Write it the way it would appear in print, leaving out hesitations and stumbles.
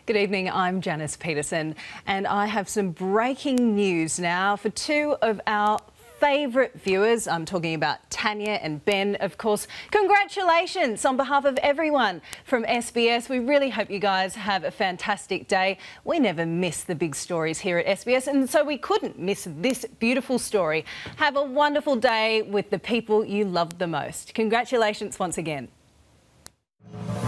Good evening, I'm Janice Peterson and I have some breaking news now for two of our favourite viewers. I'm talking about Tanya and Ben, of course. Congratulations on behalf of everyone from SBS. We really hope you guys have a fantastic day. We never miss the big stories here at SBS, and so we couldn't miss this beautiful story. Have a wonderful day with the people you love the most. Congratulations once again.